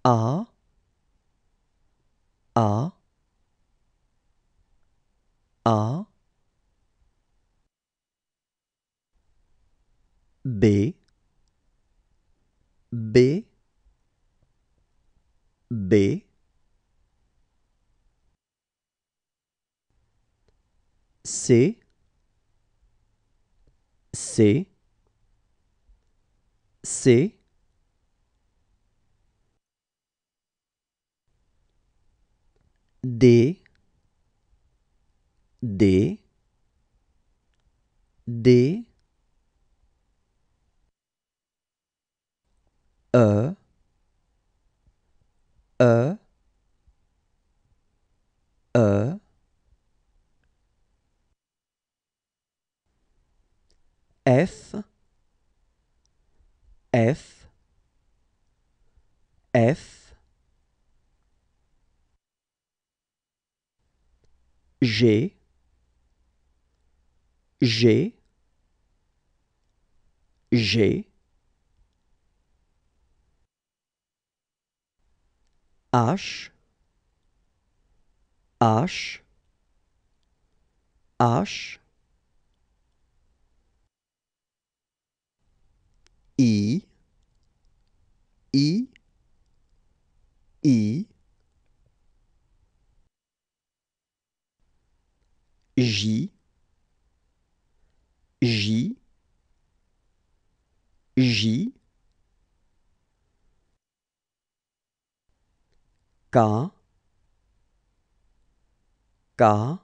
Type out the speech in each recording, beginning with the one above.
A, A, A, B, B, B, C, C, C, D, D, D, E, E, E, F, F, F, G, G, G, H, H, H, I, I, I, J, J, J, K, K,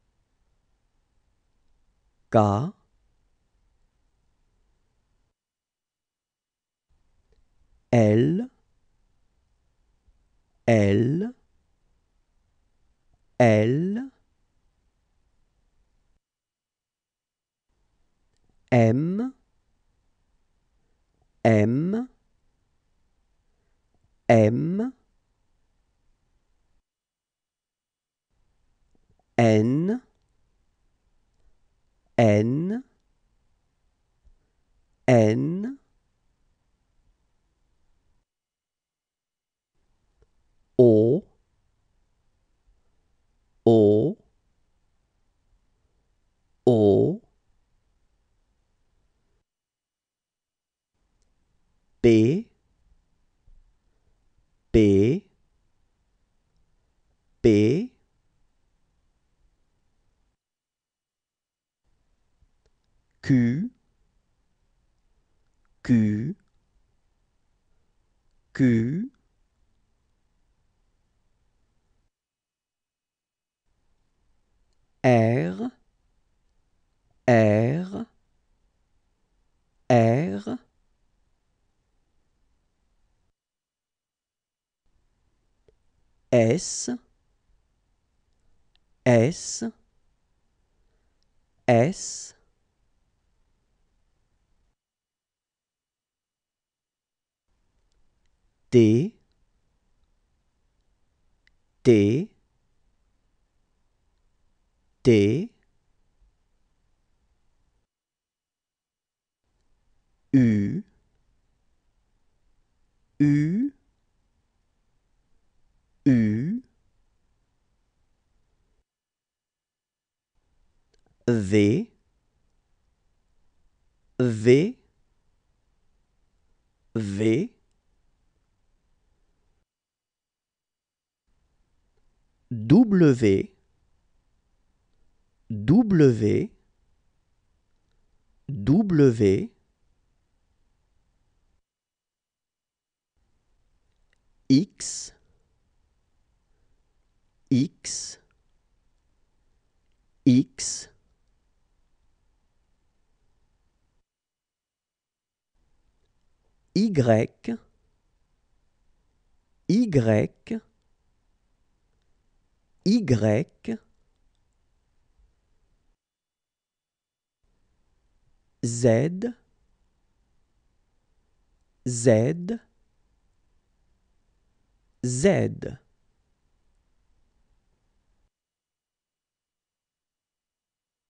K, L, L, L, M, M, M, N, N, N, O, O, O, P, P, P, Q, Q, Q, R, R, R, S, S, S, T, T, T, U, U, U, V, V, V, W, W, W, X, X, X, Y, Y, Y, Z, Z, Z.